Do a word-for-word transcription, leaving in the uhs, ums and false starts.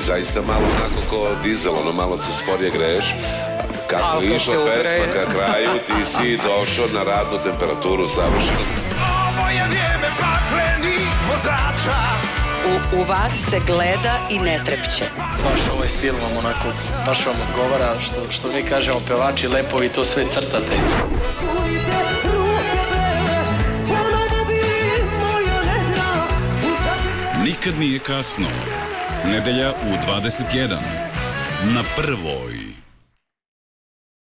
ti zaista malo onako ko dizel, ono malo se sporije greješ. Kako je išla pesma ka kraju, ti si došao na radnu temperaturu savršeno. Ovo je vrijeme paklenih vozača. U vas se gleda i ne trepće. Baš ovaj stil vam onako, baš vam odgovara, što mi kažemo pevači, lepo vi to sve crtate. Nikad nije kasno. Nedelja u dvadeset jedan. Na Prvoj.